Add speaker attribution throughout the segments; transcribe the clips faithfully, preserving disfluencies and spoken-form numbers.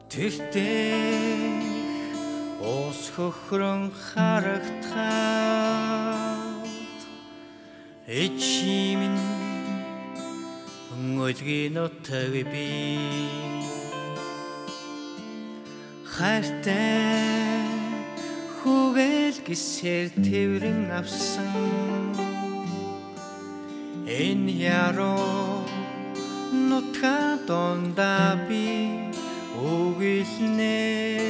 Speaker 1: тэртээ ус хөхрөн харагтаад эчимэн өнгөлгийн нутаг би хайртай хүүгээл гисээр тэрэн авсан энэ яруу нутга дондаа би үгэлнэ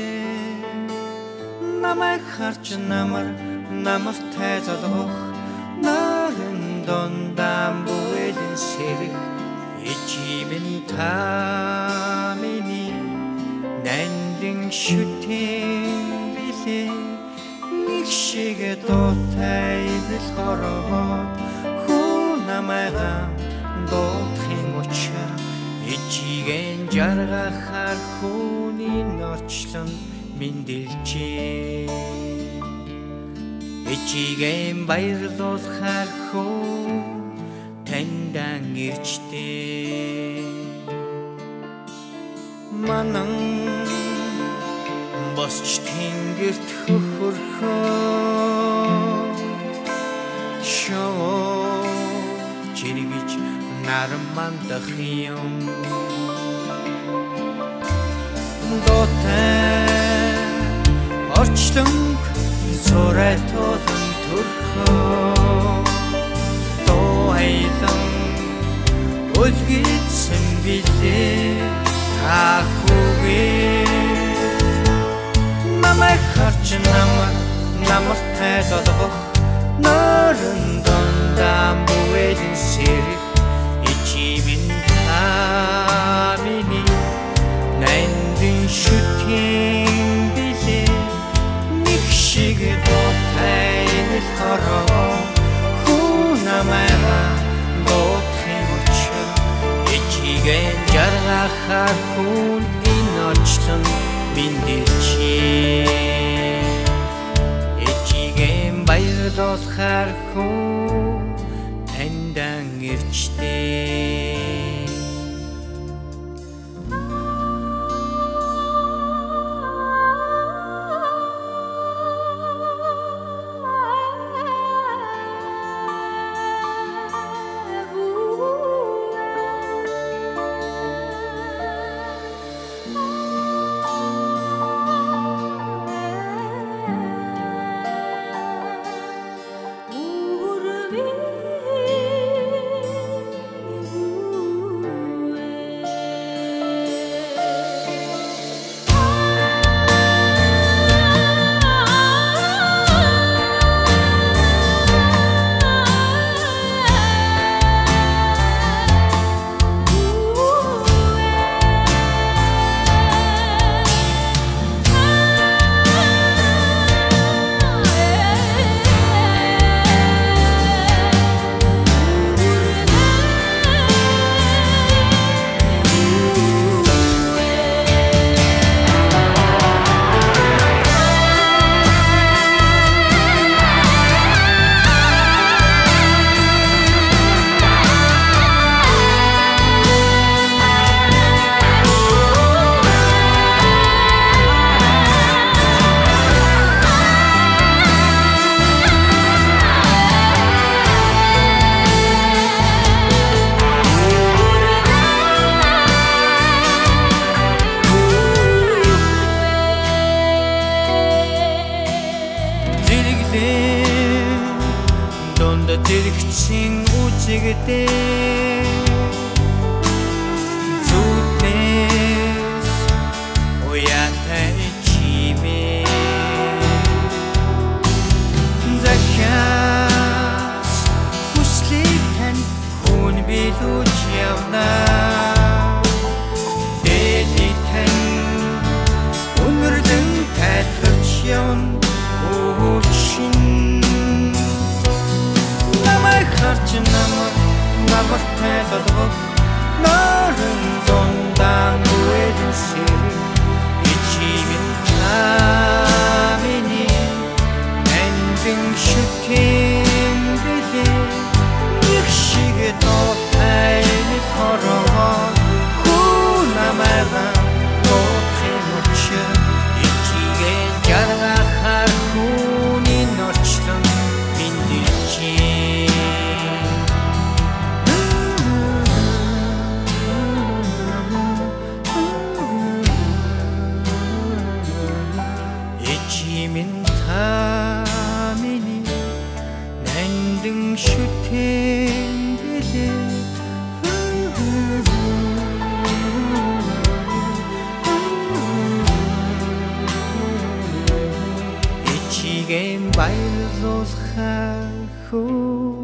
Speaker 1: намайг харж намар намартай залгах нарын дондаа бүэлэн сэрэг ичимэн та миний нандин шүтэн билээ нэг шиг дуутай бил хорогод хүү намайга доотхын учраа ичиген жаргахаар хүний норчлон мэндэлжээ ичиген баярлуулахаар хүү тандан ирчтэй манан босч тэнгэрт хөхөрхөө шоо чирэгж нармандах юм дотай орчлонг зурай толон төрхөө доо айлан үлгийдсэн билээ та хүүгээ намайг харж намар намартай залгах нарын дондаа бүэлэн сэрэг ичимэн та миний нандин шүтэн билээ нэг шиг дуутай нэг хороо хүү намайга доотхын учраа ичиген жаргахаар хүн энэ очлон мэндэлжээ ичиген баярлуулахаар хүн тандан ирчтэй донд зэрэгцэн үзэгдээ зүуднээс уяатай чимээ захиас хүслийг тань хүн билүүж явнаа дээдийг тань өнөрлөн тайлбарч явна харж намар намартай залгах нарын дондаа бүэлэн сэрэг ичимэн та миний нандин шүтэн билээ нэг шиг дуутай нэг хороо хүү намайга доотхын Weil du so schachus